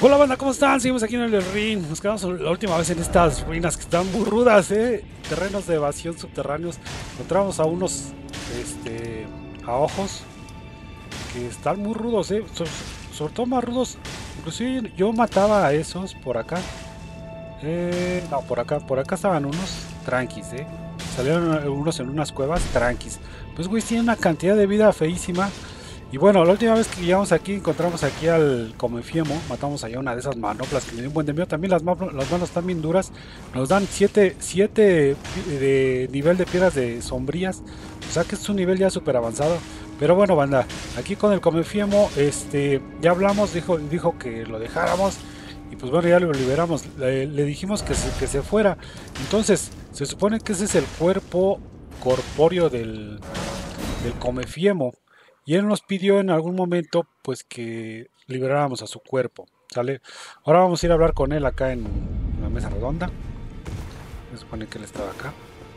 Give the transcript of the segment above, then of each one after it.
Hola banda, ¿cómo están? Seguimos aquí en el ring. Nos quedamos la última vez en estas ruinas que están muy rudas, terrenos de evasión subterráneos. Encontramos a unos este a ojos que están muy rudos, sobre todo más rudos. Inclusive yo mataba a esos por acá. No, por acá estaban unos tranquis, salieron unos en unas cuevas tranquis. Pues güey, tienen una cantidad de vida feísima. Y bueno, la última vez que llegamos aquí, encontramos aquí al Comefiemo, matamos allá una de esas manoplas que le dio un buen de miedo. También las manos están bien duras, nos dan 7 de nivel de piedras de sombrías, o sea que es un nivel ya súper avanzado. Pero bueno, banda, aquí con el Comefiemo, ya hablamos, dijo que lo dejáramos. Y pues bueno, ya lo liberamos, le dijimos que se fuera. Entonces, se supone que ese es el cuerpo corpóreo del Comefiemo. Y él nos pidió en algún momento pues que liberáramos a su cuerpo, ¿sale? Ahora vamos a ir a hablar con él acá en la mesa redonda. Se supone que él estaba acá.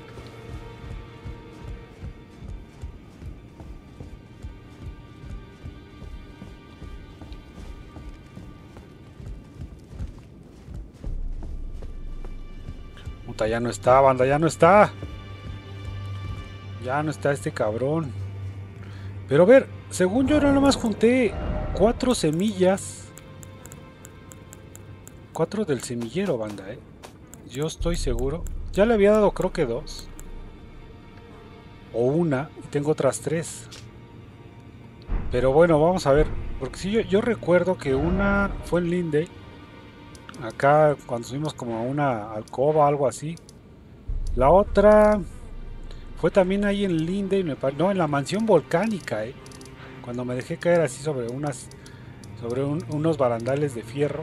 Puta, ya no está, banda, ya no está. Ya no está este cabrón. Pero a ver, según yo nada más junté 4 semillas. 4 del semillero, banda, Yo estoy seguro. Ya le había dado creo que 2. O una. Y tengo otras 3. Pero bueno, vamos a ver. Porque si yo recuerdo que una fue en Linde. Acá cuando subimos como a una alcoba, algo así. La otra fue también ahí en Linde. No, en la mansión volcánica, Cuando me dejé caer así sobre unos barandales de fierro.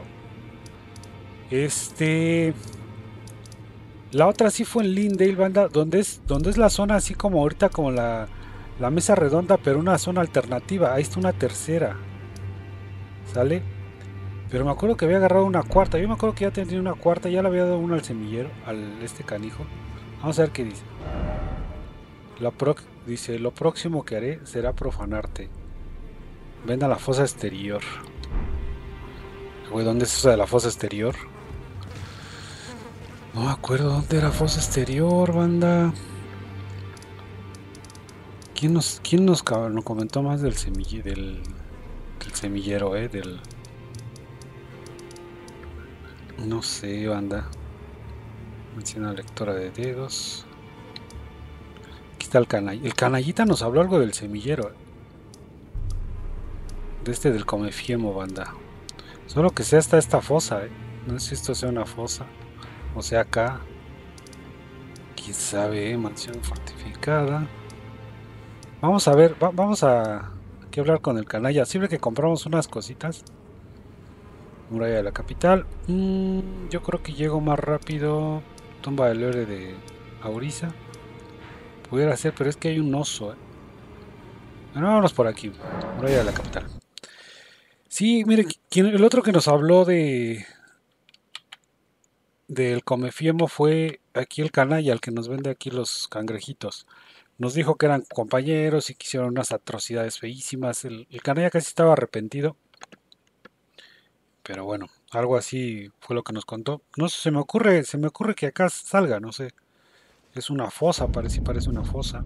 La otra sí fue en Lindale, banda, donde es la zona así como ahorita como la mesa redonda, pero una zona alternativa. Ahí está una tercera. ¿Sale? Pero me acuerdo que había agarrado una cuarta. Yo me acuerdo que ya tenía una cuarta. Ya le había dado una al semillero, al canijo. Vamos a ver qué dice. Dice, lo próximo que haré será profanarte. Ven a la fosa exterior. Güey, ¿dónde es eso de la fosa exterior? No me acuerdo dónde era fosa exterior, banda. ¿Quién nos comentó más del semillero, No sé, banda. Menciona lectora de dedos. Aquí está el canall. El canallita nos habló algo del semillero, del Comefiemo, banda. Solo que sea hasta esta fosa, No sé si esto sea una fosa. O sea acá. Quién sabe, mansión fortificada. Vamos a ver, vamos a aquí hablar con el canalla. Siempre que compramos unas cositas. Muralla de la capital. Yo creo que llego más rápido. Tumba del héroe de Auriza. Pudiera ser, pero es que hay un oso, Bueno, vámonos por aquí. Muralla de la capital. Sí, mire, el otro que nos habló del Comefiemo fue aquí el canalla, el que nos vende aquí los cangrejitos. Nos dijo que eran compañeros y que hicieron unas atrocidades feísimas. El canalla casi estaba arrepentido. Pero bueno, algo así fue lo que nos contó. No sé, se me ocurre que acá salga, no sé. Es una fosa, parece una fosa.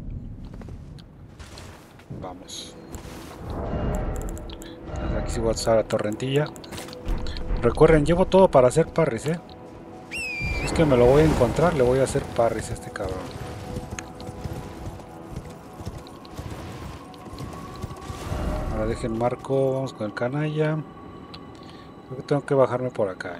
Vamos. Aquí sí voy a usar la torrentilla. Recuerden, llevo todo para hacer parries, Si es que me lo voy a encontrar, le voy a hacer parries a este cabrón. Ahora dejen marco, vamos con el canalla. Creo que tengo que bajarme por acá,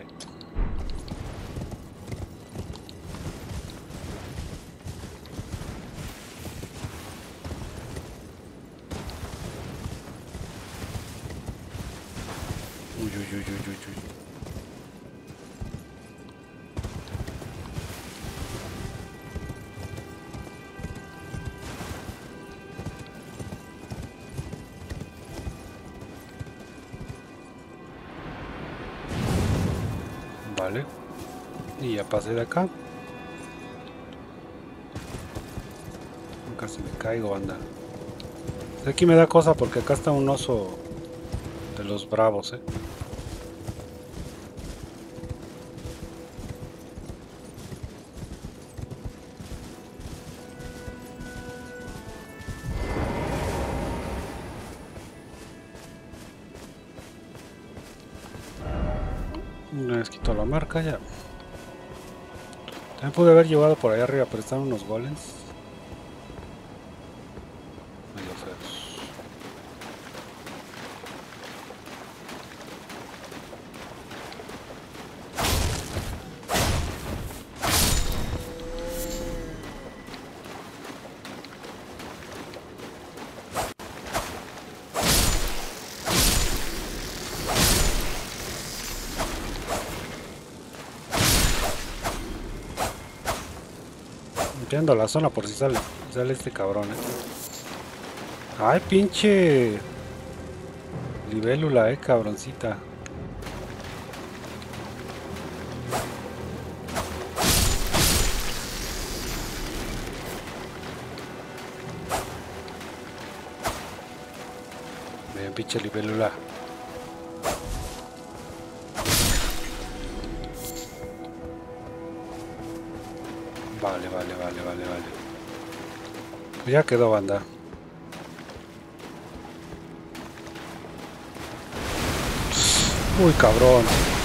Uy, uy, uy, uy, uy, uy. Vale. Y ya pasé de acá. Casi me caigo, anda. Aquí me da cosa porque acá está un oso de los bravos, Una vez quito la marca ya. También pude haber llevado por allá arriba, pero están unos golems medio feos. Limpiando la zona por si sale este cabrón, Ay, pinche libélula, cabroncita. Bien, pinche libélula. Vale. Pues ya quedó, banda. Uy, cabrón.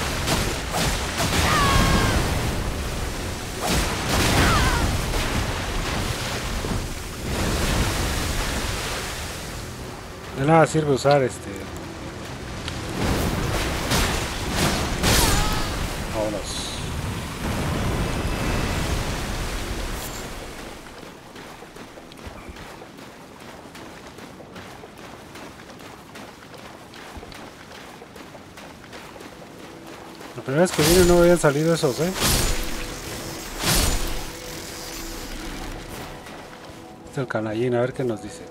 De nada sirve usar Vámonos. La primera vez que vine no habían salido esos, Es el canallín, a ver qué nos dice.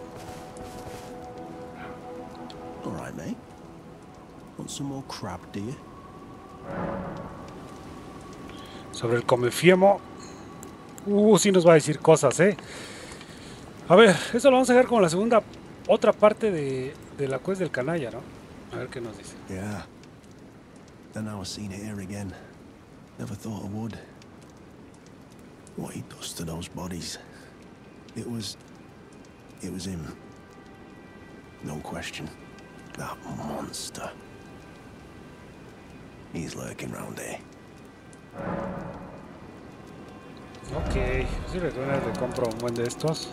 All right, mate. Want some more crab, do you? Sobre el comefiemo. Sí nos va a decir cosas, A ver, eso lo vamos a dejar como la segunda, otra parte de la quest del canalla, ¿no? A ver qué nos dice. Yeah. Then I was seeing it here again. Never thought I would. What he does to those bodies. It was him. No question. That monster. He's lurking round here. Ok, si recuerdas, le compro un buen de estos.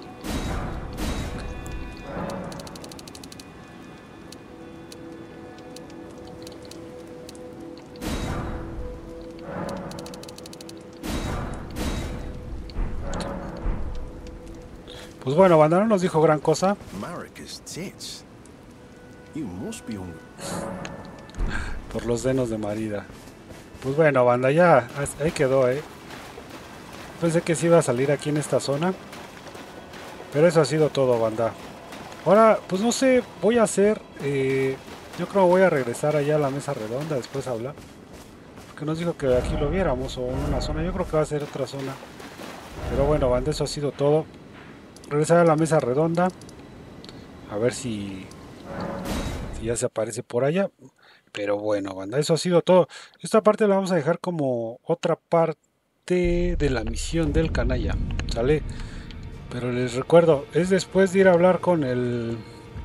Pues bueno, banda, no nos dijo gran cosa. Marika's tits. You must be hungry. Por los denos de Marida. Pues bueno, banda, ya ahí quedó, Pensé que sí iba a salir aquí en esta zona. Pero eso ha sido todo, banda. Ahora, pues no sé, voy a hacer... yo creo que voy a regresar allá a la mesa redonda después a hablar. Porque nos dijo que aquí lo viéramos o en una zona. Yo creo que va a ser otra zona. Pero bueno, banda, eso ha sido todo. Regresar a la mesa redonda. A ver si ya se aparece por allá. Pero bueno, banda, eso ha sido todo. Esta parte la vamos a dejar como otra parte de la misión del canalla. ¿Sale? Pero les recuerdo, es después de ir a hablar con el...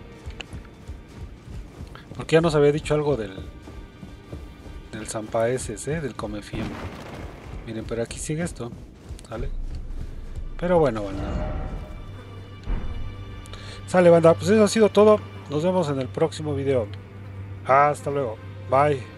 Porque ya nos había dicho algo del Zampaeses, del Comefiem. Miren, pero aquí sigue esto. ¿Sale? Pero bueno, banda. Sale, banda, pues eso ha sido todo. Nos vemos en el próximo video. Hasta luego. Bye.